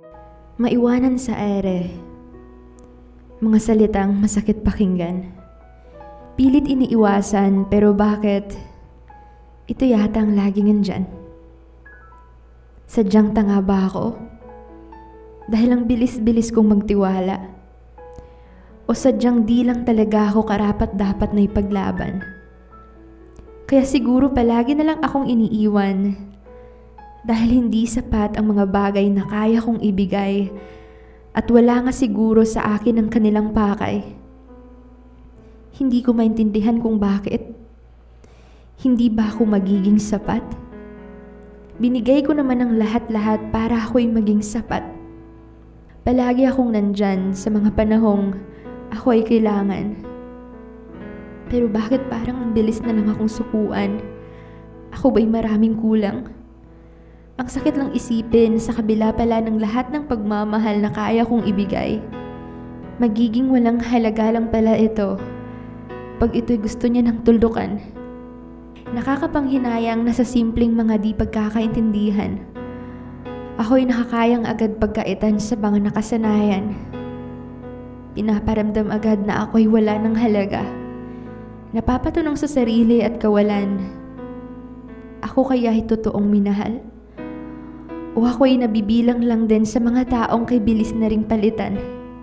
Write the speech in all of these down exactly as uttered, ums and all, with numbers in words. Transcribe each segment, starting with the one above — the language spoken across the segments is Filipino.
Maiwanan sa ere. Mga salitang masakit pakinggan. Pilit iniiwasan pero bakit ito yata ang laging nandyan? Sadyang tanga ba ako? Dahil ang bilis-bilis kong magtiwala? O sadyang di lang talaga ako karapat-dapat na ipaglaban? Kaya siguro palagi na lang akong iniiwan dahil hindi sapat ang mga bagay na kaya kong ibigay at wala nga siguro sa akin ang kanilang pakay. Hindi ko maintindihan kung bakit. Hindi ba ako magiging sapat? Binigay ko naman ang lahat-lahat para ako'y maging sapat. Palagi akong nandyan sa mga panahong ako ay kailangan. Pero bakit parang ang bilis na lang akong sukuan? Ako ba'y maraming kulang? Ang sakit lang isipin sa kabila pala ng lahat ng pagmamahal na kaya kong ibigay. Magiging walang halaga lang pala ito pag ito'y gusto niya ng tuldukan. Nakakapanghinayang na sa simpleng mga di pagkakaintindihan, ako'y nakakayang agad pagkaitan sa mga nakasanayan. Pinaparamdam agad na ako'y wala ng halaga. Napapatunong sa sarili at kawalan. Ako kaya'y totoong minahal? O ako'y nabibilang lang din sa mga taong kay bilis na ring palitan?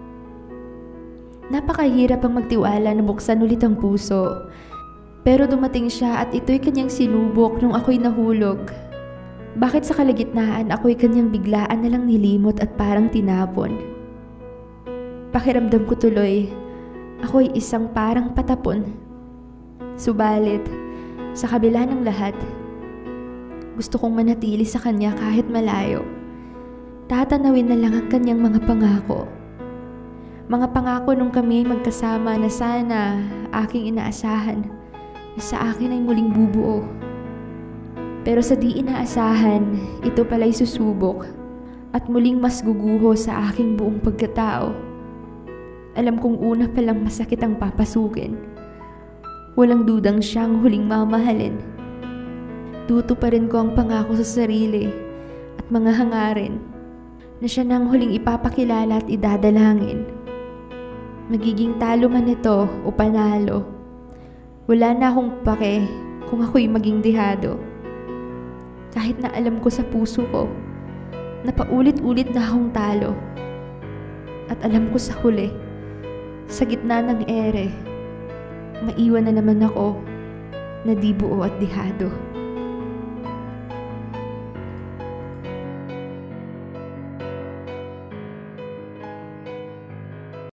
Napakahirap ang magtiwala na buksan ulit ang puso. Pero dumating siya at ito'y kanyang sinubok nung ako'y nahulog. Bakit sa kalagitnaan ako'y kanyang biglaan na lang nilimot at parang tinapon? Pakiramdam ko tuloy, ako'y isang parang patapon. Subalit, sa kabila ng lahat, gusto kong manatili sa kanya kahit malayo. Tatanawin na lang ang kanyang mga pangako. Mga pangako nung kami ay magkasama na sana aking inaasahan na sa akin ay muling bubuo. Pero sa di inaasahan, ito pala'y susubok at muling mas guguho sa aking buong pagkatao. Alam kong una palang masakit ang papasukin. Walang dudang siyang huling mamahalin. Tutuparin ko ang pangako sa sarili at mga hangarin na siya nang huling ipapakilala at idadalangin. Magiging talo man ito o panalo, wala na akong pake kung ako'y maging dihado. Kahit na alam ko sa puso ko na paulit-ulit na akong talo. At alam ko sa huli, sa gitna ng ere, maiwan na naman ako na di buo at dihado.